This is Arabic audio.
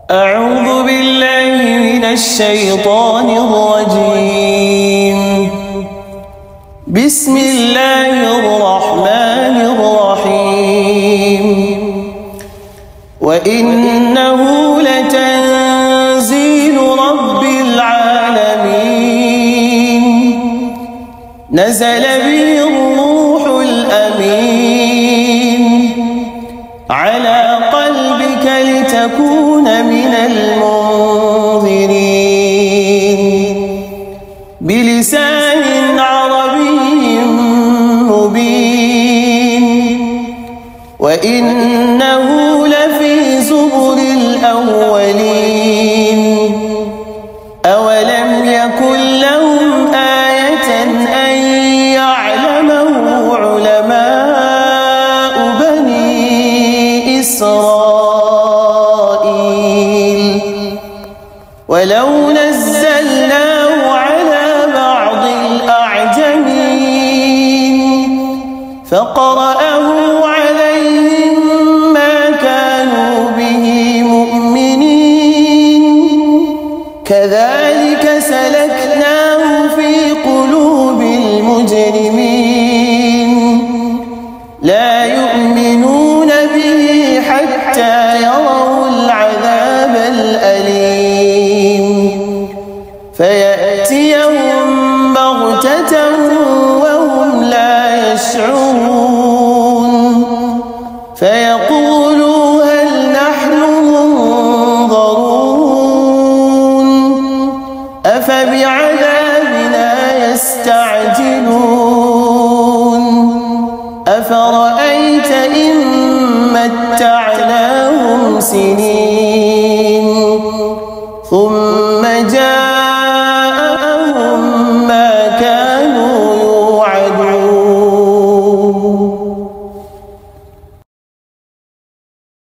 أعوذ بالله من الشيطان الرجيم. بسم الله الرحمن الرحيم. وإنه لتنزيل رب العالمين نزل به الروح الأمين على قلبك لتكون من المنذرين بلسان عربي مبين وإنه لفي زبر الأولين أولم يكن لهم آية أن يعلمه علماء بني إسرائيل ولو نزلناه على بعض الأعجمين فقرأه عليهم ما كانوا به مؤمنين كذلك سلكناه في قلوب المجرمين لا يؤمنون به حتى يروا العذاب الأليم فيأتيهم بغتة وهم لا يشعرون فيقولوا هل نحن منظرون أفبعذابنا يستعجلون أفرأيت إن متعناهم سنين